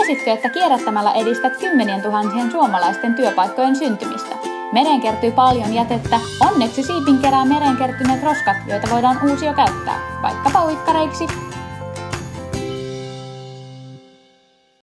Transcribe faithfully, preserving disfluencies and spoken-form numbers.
Tiesitkö, että kierrättämällä edistät kymmenien tuhansien suomalaisten työpaikkojen syntymistä? Mereen kertyy paljon jätettä. Onneksi Siipin kerää mereen kertyneet roskat, joita voidaan uusio käyttää, vaikkapa uikkareiksi.